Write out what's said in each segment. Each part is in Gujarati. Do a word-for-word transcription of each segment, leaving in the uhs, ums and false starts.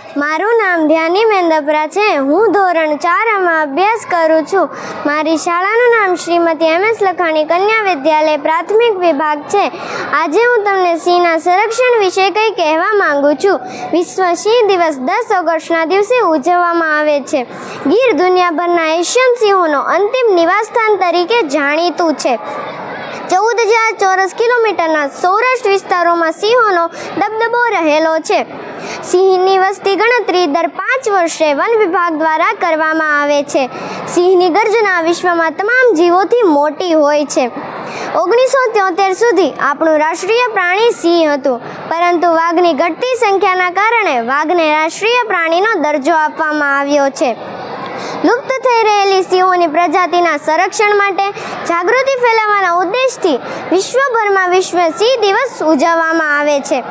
મારું નામ ધ્યાની મેંદપરા છે। હું ધોરણ ચારમાં અભ્યાસ કરું છું। મારી શાળાનું નામ શ્રીમતી એમ એસ લખાણી કન્યા વિદ્યાલય પ્રાથમિક વિભાગ છે। આજે હું તમને સિંહના સંરક્ષણ વિશે કંઈ કહેવા માંગુ છું। વિશ્વ સિંહ દિવસ દસ ઓગસ્ટના દિવસે ઉજવવામાં આવે છે। ગીર દુનિયાભરના એશિયન સિંહોનો અંતિમ નિવાસસ્થાન તરીકે જાણીતું છે। ચૌદ હજાર ચોરસ કિલોમીટરના સૌરાષ્ટ્ર વિસ્તારોમાં સિંહોનો દબદબો રહેલો છે। સિંહની વસ્તી ગણતરી દર પાંચ વર્ષે વન વિભાગ દ્વારા કરવામાં આવે છે। સિંહની ગર્જના વિશ્વમાં તમામ જીવોથી મોટી હોય છે। ઓગણીસો ત્યોતેર સુધી આપણું રાષ્ટ્રીય પ્રાણી સિંહ હતું, પરંતુ વાઘની ઘટતી સંખ્યાના કારણે વાઘને રાષ્ટ્રીય પ્રાણીનો દરજ્જો આપવામાં આવ્યો છે। લુપ્ત થઈ રહેલી સિંહોની પ્રજાતિના સંરક્ષણ માટે જાગૃતિ ફેલાવવાના ઉદ્દેશથી વિશ્વભરમાં વિશ્વ સિંહ દિવસ ઉજવવામાં આવે છે।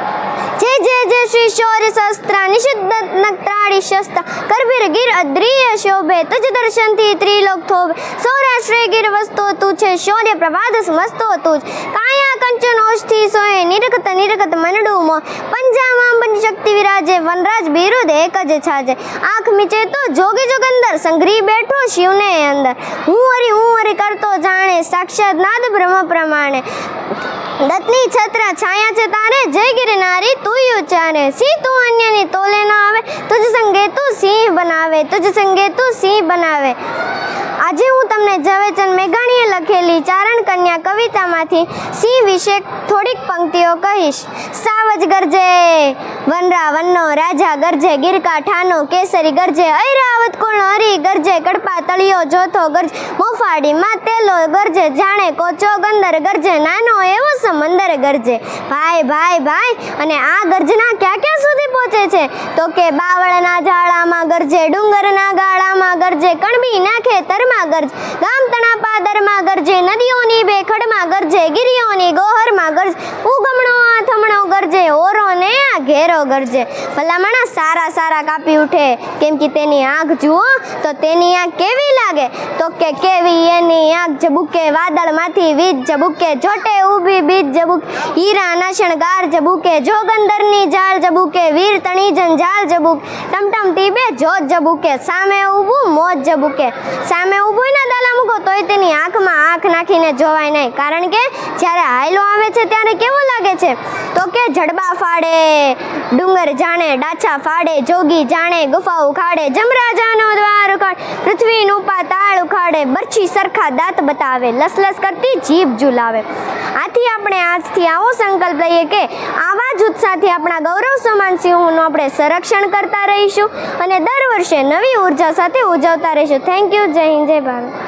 જય જય જય શ્રી શૌર્ય શસ્ત્ર નિષિદ્ધ નક્ત્રાળી શસ્ત્ર કરભીર ગીર અદ્રિય શોભે તુજ દર્શનથી ત્રિલોક થોભે સૌરાષ્ટ્રે ગીર વસ્તો તું છે શૌર્ય પ્રભાત મસ્તો તું કાયા કંચન ઓષ્ઠી સોય નિરખત નિરખત મનડું મો પંજામાં બની શક્તિ વિરાજે વનરાજ બિરુદ એક જ છાજે આંખ મીચે તો જોગી જોગંદર સંઘરી બેઠો શિવને અંદર હું હરી હું હરી કરતો જાણે સાક્ષાત નાદ બ્રહ્મ પ્રમાણે દત્તની છત્ર છાયા છે તારે જય ગિરનારી તું ઉચ્ચારે સિંહ તું અન્યની તોલે ન આવે તુજ સંગે તું સિંહ બનાવે તુજ સંગે તું સિંહ બનાવે। આજે હું તમને ઝવેરચંદ મેઘાણીએ લખેલી ચારણ કન્યા કવિતામાંથી સિંહ વિશે થોડીક પંક્તિઓ કહીશ। સાવજ ગરજે વનરા વનનો રાજા ગરજે ગીરકાંઠાનો કેસરી ગરજે ઐરાવત કુળ હરી ગરજે કડપા તળિયો જોથો ગરજે મોફાડી માં તેલો ગરજે જાણે કોચો ગંદર ગરજે નાનો એવો સમંદર ગરજે। ભાઈ ભાઈ ભાઈ અને આ ગર્જના ક્યાં ક્યાં સુધી પહોંચે છે તો કે બાવળના ઝાડામાં ગરજે ડુંગરના ગાળામાં ગરજે કણબી નાખે તરમાં ગરજે ગામ તણા પાદરમાં ગરજે નદીઓની બે ખડમાં ગરજે ગિરિયોની ગોહરમાં ગરજે ઉગમણો આ થમણો ગરજે ઓરો ને આ ઘેરો ગરજે। ભલામણા સારા સારા કાપી ઉઠે કેમ કે તેની આંખ જુઓ તો તેની આંખ કેવી લાગે તો કે કેવી એની આંખ ઝબુકે વાદળમાંથી વીજ ઝબુકે જોટે ઊભી બીજ ઝબુકે હીરા ના શણગાર ઝબુકે જોગંદરની જાળ ઝબુકે વીર તણી જંજાળ ઝબુકે ટમટમતી બે જોત ઝબુકે સામે ઊભું મોજ ઝબુકે સામે ઊભું ના દાલા મૂકો તોય તેની આંખમાં આંખ નાખીને જોવાય નહીં, કારણ કે જ્યારે હાયલો આવે છે ત્યારે કેવો લાગે છે તો કે જડબા ફાડે ડુંગર જાણે ડાછા ફાડે જોગી જાણે ગુફા ઉખાડે જમરાજાનો દ્વાર ઉખાડે પૃથ્વીનું પાતાળ ઉખાડે બરછી સરખા દાંત બતાવે લસલસ કરતી જીભ ઝુલાવે। આથી આપણે આજથી આવો સંકલ્પ લઈએ કે આવા જ ઉત્સાહથી આપણા ગૌરવ સમાન સિંહોનું આપણે સંરક્ષણ કરતા રહીશું અને દર વર્ષે નવી ઉર્જા સાથે ઉજવતા રહીશું। Thank you. જય હિન્દ, જય ભારત।